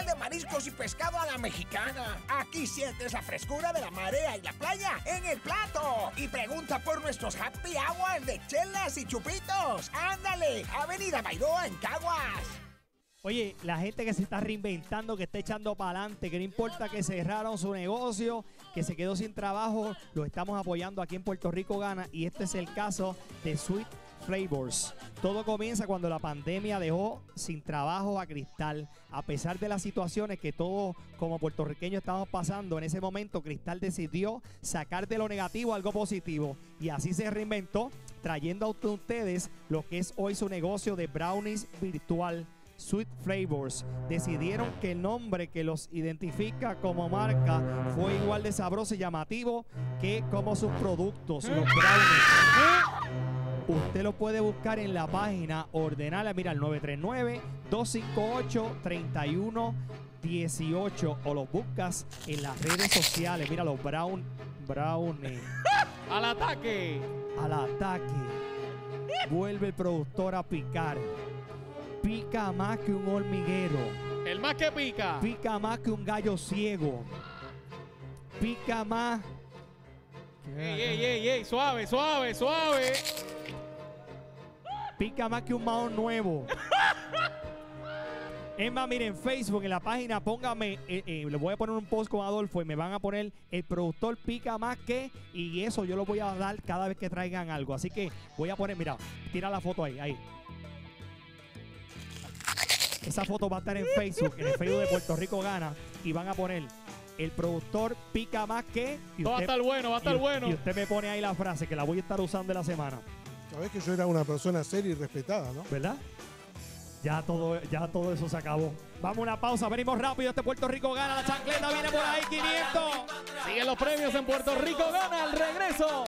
especial de mariscos y pescado a la mexicana. Aquí sientes la frescura de la marea y la playa en el plato. Y pregunta por nuestros happy hours de chelas y chupitos. ¡Ándale! Avenida Bairoa en Caguas. Oye, la gente que se está reinventando, que está echando para adelante, que no importa que cerraron su negocio, que se quedó sin trabajo, lo estamos apoyando aquí en Puerto Rico Gana, y este es el caso de Sweet Flavors. Todo comienza cuando la pandemia dejó sin trabajo a Cristal. A pesar de las situaciones que todos como puertorriqueños estamos pasando, en ese momento Cristal decidió sacar de lo negativo algo positivo, y así se reinventó, trayendo a ustedes lo que es hoy su negocio de brownies virtual. Sweet Flavors decidieron que el nombre que los identifica como marca fue igual de sabroso y llamativo que como sus productos, los brownies. Usted lo puede buscar en la página, ordenarla, mira, al 939-258-3118, o los buscas en las redes sociales. Mira, los brownies. ¡Al ataque! Al ataque. Vuelve el productor a picar. Pica más que un hormiguero. El más que pica. Pica más que un gallo ciego. Pica más. ¡Ey! Suave. Pica más que un mahón nuevo. Es más, miren, en Facebook, en la página, póngame, le voy a poner un post con Adolfo y me van a poner el productor pica más que, y eso yo lo voy a dar cada vez que traigan algo. Así que voy a poner, mira, tira la foto ahí. Esa foto va a estar en Facebook, en el Facebook de Puerto Rico Gana, y van a poner el productor pica más que. Va a estar bueno. Y usted me pone ahí la frase que la voy a estar usando en la semana. Sabés que yo era una persona seria y respetada, ¿no? ¿Verdad? Ya todo eso se acabó. Vamos a una pausa, venimos rápido. Este Puerto Rico Gana, la chancleta viene por ahí, 500. Siguen los premios en Puerto Rico Gana, al regreso.